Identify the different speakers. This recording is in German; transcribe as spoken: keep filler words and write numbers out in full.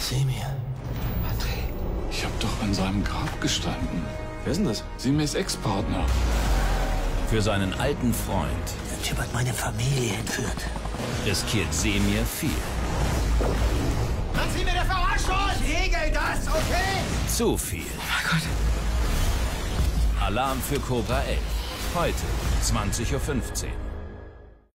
Speaker 1: Semir. André.
Speaker 2: Ich habe doch an seinem Grab gestanden.
Speaker 1: Wer ist denn das?
Speaker 2: Semirs Ex-Partner.
Speaker 3: Für seinen alten Freund
Speaker 1: Der Typ hat meine Familie entführt.
Speaker 3: riskiert Semir viel.
Speaker 4: Dann zieh mir der Verarschung! Ich regel das, okay?
Speaker 3: Zu viel.
Speaker 1: Oh mein Gott.
Speaker 3: Alarm für Cobra elf. Heute, zwanzig Uhr fünfzehn.